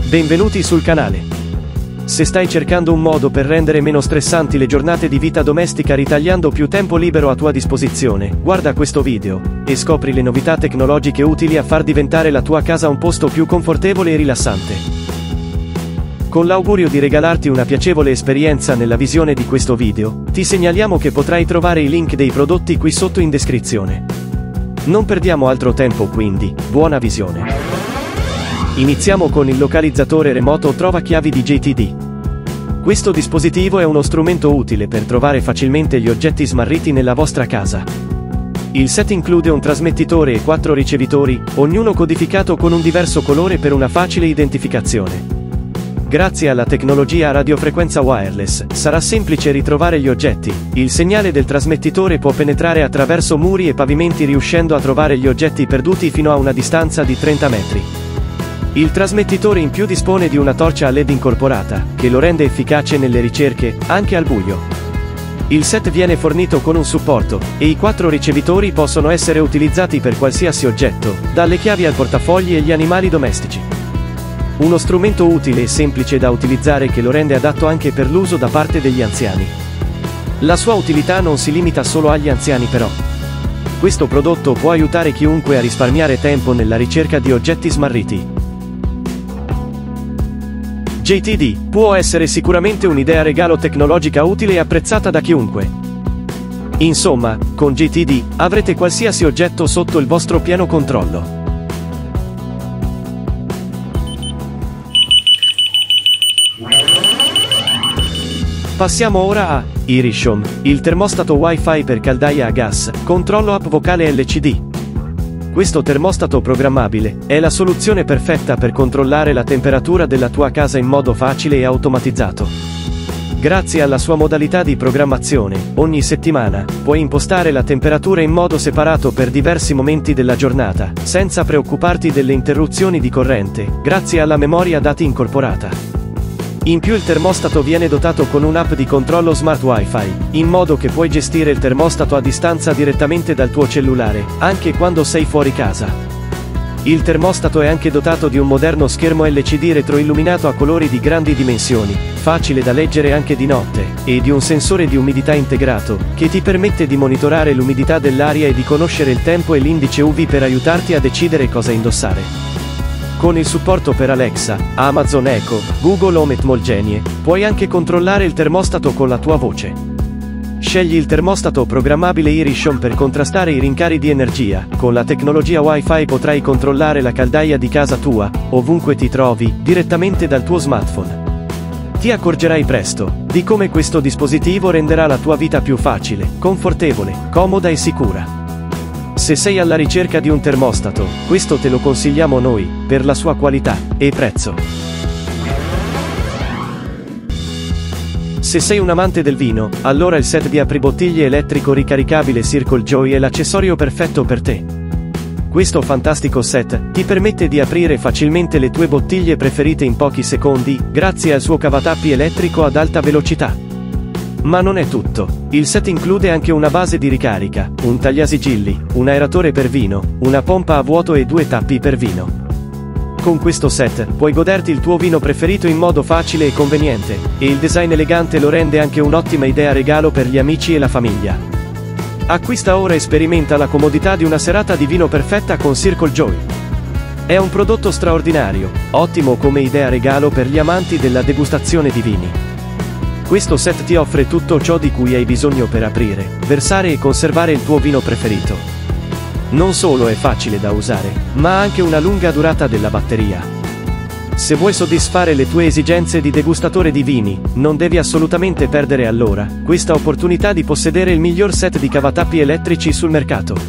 Benvenuti sul canale. Se stai cercando un modo per rendere meno stressanti le giornate di vita domestica ritagliando più tempo libero a tua disposizione, guarda questo video e scopri le novità tecnologiche utili a far diventare la tua casa un posto più confortevole e rilassante. Con l'augurio di regalarti una piacevole esperienza nella visione di questo video, ti segnaliamo che potrai trovare i link dei prodotti qui sotto in descrizione. Non perdiamo altro tempo quindi, buona visione. Iniziamo con il localizzatore remoto trova chiavi di JTD. Questo dispositivo è uno strumento utile per trovare facilmente gli oggetti smarriti nella vostra casa. Il set include un trasmettitore e 4 ricevitori, ognuno codificato con un diverso colore per una facile identificazione. Grazie alla tecnologia a radiofrequenza wireless, sarà semplice ritrovare gli oggetti. Il segnale del trasmettitore può penetrare attraverso muri e pavimenti riuscendo a trovare gli oggetti perduti fino a una distanza di 30 metri. Il trasmettitore in più dispone di una torcia a LED incorporata, che lo rende efficace nelle ricerche, anche al buio. Il set viene fornito con un supporto, e i 4 ricevitori possono essere utilizzati per qualsiasi oggetto, dalle chiavi al portafogli e gli animali domestici. Uno strumento utile e semplice da utilizzare che lo rende adatto anche per l'uso da parte degli anziani. La sua utilità non si limita solo agli anziani però. Questo prodotto può aiutare chiunque a risparmiare tempo nella ricerca di oggetti smarriti. JTD può essere sicuramente un'idea regalo tecnologica utile e apprezzata da chiunque. Insomma, con JTD avrete qualsiasi oggetto sotto il vostro pieno controllo. Passiamo ora a Irishom, il termostato Wi-Fi per caldaia a gas, controllo app vocale LCD. Questo termostato programmabile è la soluzione perfetta per controllare la temperatura della tua casa in modo facile e automatizzato. Grazie alla sua modalità di programmazione, ogni settimana puoi impostare la temperatura in modo separato per diversi momenti della giornata, senza preoccuparti delle interruzioni di corrente, grazie alla memoria dati incorporata. In più il termostato viene dotato con un'app di controllo Smart Wi-Fi, in modo che puoi gestire il termostato a distanza direttamente dal tuo cellulare, anche quando sei fuori casa. Il termostato è anche dotato di un moderno schermo LCD retroilluminato a colori di grandi dimensioni, facile da leggere anche di notte, e di un sensore di umidità integrato, che ti permette di monitorare l'umidità dell'aria e di conoscere il tempo e l'indice UV per aiutarti a decidere cosa indossare. Con il supporto per Alexa, Amazon Echo, Google Home e Tmolgenie, puoi anche controllare il termostato con la tua voce. Scegli il termostato programmabile Irishom per contrastare i rincari di energia. Con la tecnologia Wi-Fi potrai controllare la caldaia di casa tua, ovunque ti trovi, direttamente dal tuo smartphone. Ti accorgerai presto di come questo dispositivo renderà la tua vita più facile, confortevole, comoda e sicura. Se sei alla ricerca di un termostato, questo te lo consigliamo noi, per la sua qualità e prezzo. Se sei un amante del vino, allora il set di apribottiglie elettrico ricaricabile Circle Joy è l'accessorio perfetto per te. Questo fantastico set ti permette di aprire facilmente le tue bottiglie preferite in pochi secondi, grazie al suo cavatappi elettrico ad alta velocità. Ma non è tutto. Il set include anche una base di ricarica, un tagliasigilli, un aeratore per vino, una pompa a vuoto e 2 tappi per vino. Con questo set puoi goderti il tuo vino preferito in modo facile e conveniente, e il design elegante lo rende anche un'ottima idea regalo per gli amici e la famiglia. Acquista ora e sperimenta la comodità di una serata di vino perfetta con Circle Joy. È un prodotto straordinario, ottimo come idea regalo per gli amanti della degustazione di vini. Questo set ti offre tutto ciò di cui hai bisogno per aprire, versare e conservare il tuo vino preferito. Non solo è facile da usare, ma ha anche una lunga durata della batteria. Se vuoi soddisfare le tue esigenze di degustatore di vini, non devi assolutamente perdere allora questa opportunità di possedere il miglior set di cavatappi elettrici sul mercato.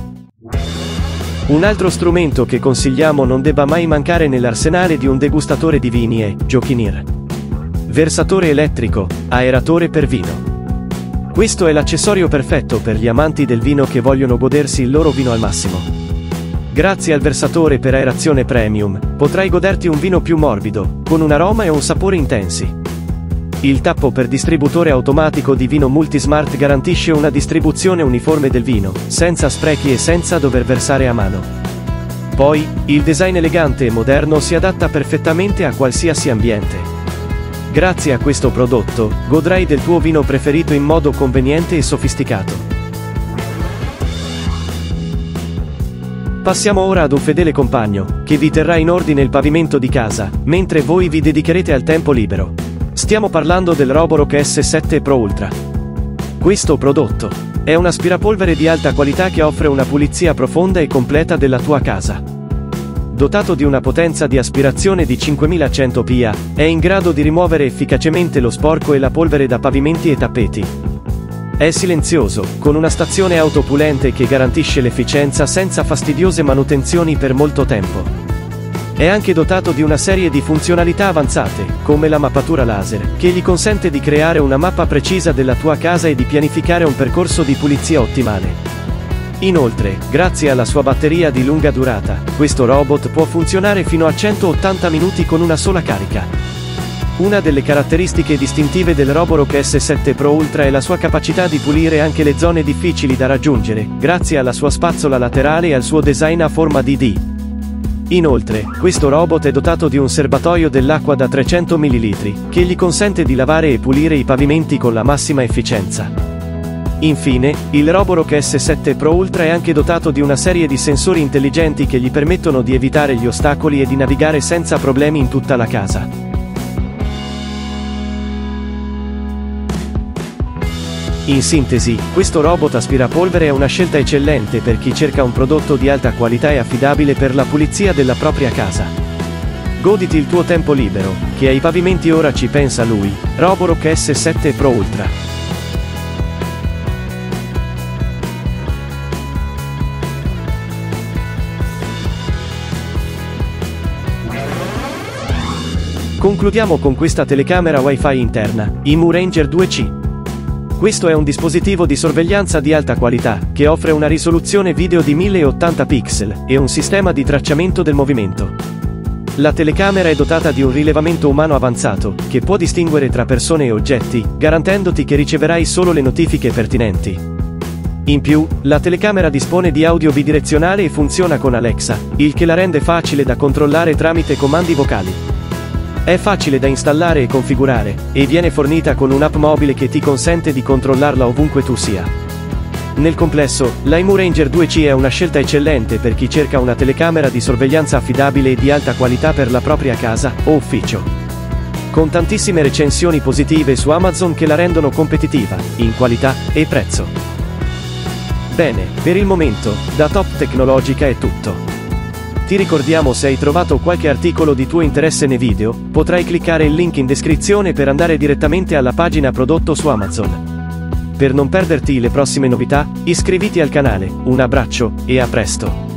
Un altro strumento che consigliamo non debba mai mancare nell'arsenale di un degustatore di vini è Jokinir. Versatore elettrico, aeratore per vino. Questo è l'accessorio perfetto per gli amanti del vino che vogliono godersi il loro vino al massimo. Grazie al versatore per aerazione premium, potrai goderti un vino più morbido, con un aroma e un sapore intensi. Il tappo per distributore automatico di vino Multismart garantisce una distribuzione uniforme del vino, senza sprechi e senza dover versare a mano. Poi, il design elegante e moderno si adatta perfettamente a qualsiasi ambiente. Grazie a questo prodotto, godrai del tuo vino preferito in modo conveniente e sofisticato. Passiamo ora ad un fedele compagno, che vi terrà in ordine il pavimento di casa, mentre voi vi dedicherete al tempo libero. Stiamo parlando del Roborock S7 Pro Ultra. Questo prodotto è un aspirapolvere di alta qualità che offre una pulizia profonda e completa della tua casa. Dotato di una potenza di aspirazione di 5100 PA, è in grado di rimuovere efficacemente lo sporco e la polvere da pavimenti e tappeti. È silenzioso, con una stazione autopulente che garantisce l'efficienza senza fastidiose manutenzioni per molto tempo. È anche dotato di una serie di funzionalità avanzate, come la mappatura laser, che gli consente di creare una mappa precisa della tua casa e di pianificare un percorso di pulizia ottimale. Inoltre, grazie alla sua batteria di lunga durata, questo robot può funzionare fino a 180 minuti con una sola carica. Una delle caratteristiche distintive del Roborock S7 Pro Ultra è la sua capacità di pulire anche le zone difficili da raggiungere, grazie alla sua spazzola laterale e al suo design a forma di D. Inoltre, questo robot è dotato di un serbatoio dell'acqua da 300 ml, che gli consente di lavare e pulire i pavimenti con la massima efficienza. Infine, il Roborock S7 Pro Ultra è anche dotato di una serie di sensori intelligenti che gli permettono di evitare gli ostacoli e di navigare senza problemi in tutta la casa. In sintesi, questo robot aspirapolvere è una scelta eccellente per chi cerca un prodotto di alta qualità e affidabile per la pulizia della propria casa. Goditi il tuo tempo libero, che ai pavimenti ora ci pensa lui, Roborock S7 Pro Ultra. Concludiamo con questa telecamera Wi-Fi interna, IMU Ranger 2C. Questo è un dispositivo di sorveglianza di alta qualità, che offre una risoluzione video di 1080 pixel, e un sistema di tracciamento del movimento. La telecamera è dotata di un rilevamento umano avanzato, che può distinguere tra persone e oggetti, garantendoti che riceverai solo le notifiche pertinenti. In più, la telecamera dispone di audio bidirezionale e funziona con Alexa, il che la rende facile da controllare tramite comandi vocali. È facile da installare e configurare, e viene fornita con un'app mobile che ti consente di controllarla ovunque tu sia. Nel complesso, la IMU Ranger 2C è una scelta eccellente per chi cerca una telecamera di sorveglianza affidabile e di alta qualità per la propria casa o ufficio. Con tantissime recensioni positive su Amazon che la rendono competitiva, in qualità e prezzo. Bene, per il momento, da Top Tecnologica è tutto. Ti ricordiamo, se hai trovato qualche articolo di tuo interesse nei video, potrai cliccare il link in descrizione per andare direttamente alla pagina prodotto su Amazon. Per non perderti le prossime novità, iscriviti al canale, un abbraccio, e a presto!